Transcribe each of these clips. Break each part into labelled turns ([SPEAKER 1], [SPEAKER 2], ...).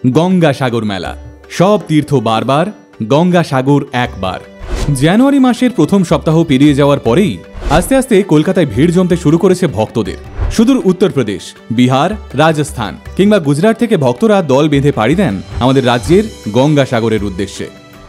[SPEAKER 1] গঙ্গাসাগর মেলা। সব তীর্থ বারবার, গঙ্গাসাগর একবার। জানুয়ারি মাসের প্রথম সপ্তাহ পেরিয়ে যাওয়ার পরেই আস্তে আস্তে কলকাতায় ভিড় জমতে শুরু করেছে ভক্তদের। সুদূর উত্তরপ্রদেশ, বিহার, রাজস্থান কিংবা গুজরাট থেকে ভক্তরা দল বেঁধে পাড়ি দেন আমাদের রাজ্যের গঙ্গাসাগরের উদ্দেশ্যে।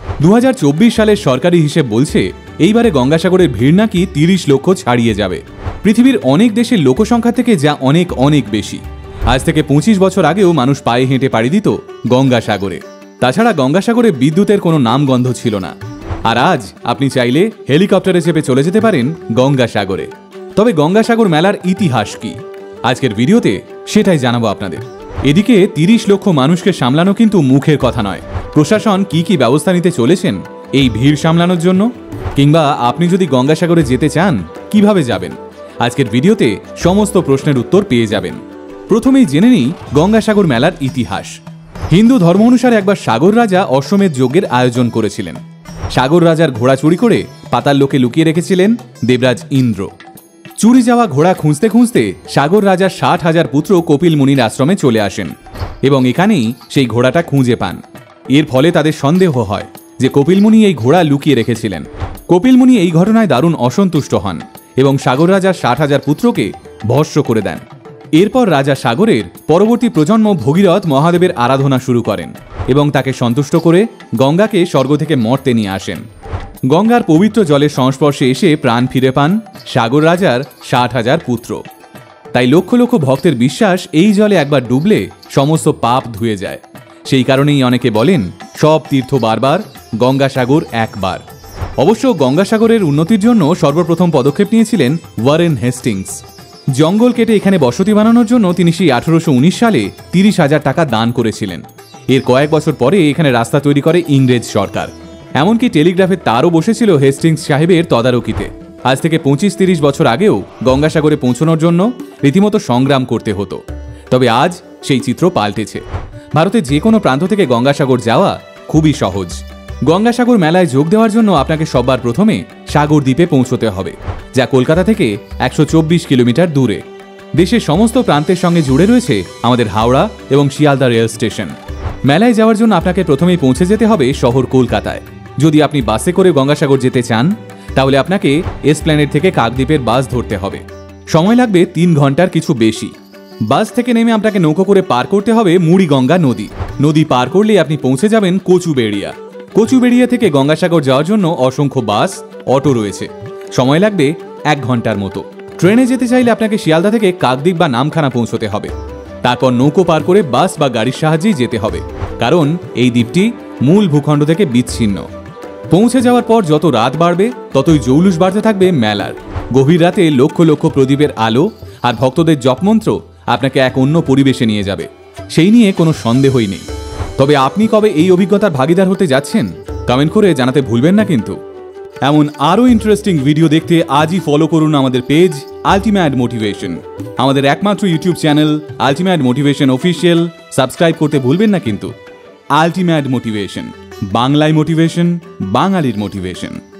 [SPEAKER 1] 2024 সালের সরকারি হিসেব বলছে এইবারে গঙ্গাসাগরের ভিড় নাকি 30 লক্ষ ছাড়িয়ে যাবে। পৃথিবীর অনেক দেশের লোকসংখ্যা থেকে যা অনেক অনেক বেশি। আজ থেকে 25 বছর আগেও মানুষ পায়ে হেঁটে পাড়ি দিত গঙ্গাসাগরে। তাছাড়া গঙ্গাসাগরে বিদ্যুতের কোনো নামগন্ধ ছিল না। আর আজ আপনি চাইলে হেলিকপ্টারে চেপে চলে যেতে পারেন গঙ্গাসাগরে। তবে গঙ্গাসাগর মেলার ইতিহাস কি, আজকের ভিডিওতে সেটাই জানাবো আপনাদের। এদিকে 30 লক্ষ মানুষকে সামলানো কিন্তু মুখের কথা নয়। প্রশাসন কি ব্যবস্থা নিতে চলেছেন এই ভিড় সামলানোর জন্য, কিংবা আপনি যদি গঙ্গাসাগরে যেতে চান কিভাবে যাবেন, আজকের ভিডিওতে সমস্ত প্রশ্নের উত্তর পেয়ে যাবেন। প্রথমেই জেনে নিই গঙ্গাসাগর মেলার ইতিহাস। হিন্দু ধর্ম অনুসারে একবার সাগর রাজা অশ্বমেধ যজ্ঞের আয়োজন করেছিলেন। সাগর রাজার ঘোড়া চুরি করে পাতাল লোকে লুকিয়ে রেখেছিলেন দেবরাজ ইন্দ্র। চুরি যাওয়া ঘোড়া খুঁজতে খুঁজতে সাগর রাজার 60,000 পুত্র কপিল মুনির আশ্রমে চলে আসেন এবং এখানেই সেই ঘোড়াটা খুঁজে পান। এর ফলে তাদের সন্দেহ হয় যে কপিল মুনি এই ঘোড়া লুকিয়ে রেখেছিলেন। কপিল মুনি এই ঘটনায় দারুণ অসন্তুষ্ট হন এবং সাগর রাজার 60,000 পুত্রকে ভস্ম করে দেন। এরপর রাজা সাগরের পরবর্তী প্রজন্ম ভগীরথ মহাদেবের আরাধনা শুরু করেন এবং তাকে সন্তুষ্ট করে গঙ্গাকে স্বর্গ থেকে মর্তে নিয়ে আসেন। গঙ্গার পবিত্র জলের সংস্পর্শে এসে প্রাণ ফিরে পান সাগর রাজার 60,000 পুত্র। তাই লক্ষ লক্ষ ভক্তের বিশ্বাস এই জলে একবার ডুবলে সমস্ত পাপ ধুয়ে যায়। সেই কারণেই অনেকে বলেন সব তীর্থ বারবার, গঙ্গাসাগর একবার। অবশ্য গঙ্গাসাগরের উন্নতির জন্য সর্বপ্রথম পদক্ষেপ নিয়েছিলেন ওয়ারেন হেস্টিংস। জঙ্গল কেটে এখানে বসতি বানানোর জন্য তিনি সেই 1819 সালে 30,000 টাকা দান করেছিলেন। এর কয়েক বছর পরে এখানে রাস্তা তৈরি করে ইংরেজ সরকার। এমনকি টেলিগ্রাফের তারও বসেছিল হেস্টিংস সাহেবের তদারকিতে। আজ থেকে 25-30 বছর আগেও গঙ্গাসাগরে পৌঁছানোর জন্য রীতিমতো সংগ্রাম করতে হতো। তবে আজ সেই চিত্র পাল্টেছে। ভারতের যে কোনো প্রান্ত থেকে গঙ্গাসাগর যাওয়া খুবই সহজ। গঙ্গাসাগর মেলায় যোগ দেওয়ার জন্য আপনাকে সবার প্রথমে সাগর দ্বীপে পৌঁছতে হবে, যা কলকাতা থেকে 124 কিলোমিটার দূরে। দেশের সমস্ত প্রান্তের সঙ্গে জুড়ে রয়েছে আমাদের হাওড়া এবং শিয়ালদা রেল স্টেশন। মেলায় যাওয়ার জন্য আপনাকে প্রথমেই পৌঁছে যেতে হবে শহর কলকাতায়। যদি আপনি বাসে করে গঙ্গাসাগর যেতে চান তাহলে আপনাকে এসপ্ল্যানেড থেকে কাকদ্বীপের বাস ধরতে হবে। সময় লাগবে 3 ঘন্টার কিছু বেশি। বাস থেকে নেমে আপনাকে নৌকো করে পার করতে হবে মুড়িগঙ্গা নদী। নদী পার করলে আপনি পৌঁছে যাবেন কচুবেড়িয়া। কচুবেড়িয়া থেকে গঙ্গাসাগর যাওয়ার জন্য অসংখ্য বাস, অটো রয়েছে। সময় লাগবে 1 ঘন্টার মতো। ট্রেনে যেতে চাইলে আপনাকে শিয়ালদা থেকে কাকদ্বীপ বা নামখানা পৌঁছতে হবে। তারপর নৌকো পার করে বাস বা গাড়ির সাহায্যেই যেতে হবে, কারণ এই দ্বীপটি মূল ভূখণ্ড থেকে বিচ্ছিন্ন। পৌঁছে যাওয়ার পর যত রাত বাড়বে ততই জৌলুস বাড়তে থাকবে মেলার। গভীর রাতে লক্ষ লক্ষ প্রদীপের আলো আর ভক্তদের জপমন্ত্র আপনাকে এক অন্য পরিবেশে নিয়ে যাবে, সেই নিয়ে কোনো সন্দেহই নেই। তবে আপনি কবে এই অভিজ্ঞতার ভাগিদার হতে যাচ্ছেন কমেন্ট করে জানাতে ভুলবেন না কিন্তু। এমন আরও ইন্টারেস্টিং ভিডিও দেখতে আজই ফলো করুন আমাদের পেজ আল্টিমেট মোটিভেশন। আমাদের একমাত্র YouTube channel ultimate motivation official subscribe করতে ভুলবেন না কিন্তু। আল্টিমেট মোটিভেশন, বাংলায় মোটিভেশন, বাঙালির মোটিভেশন।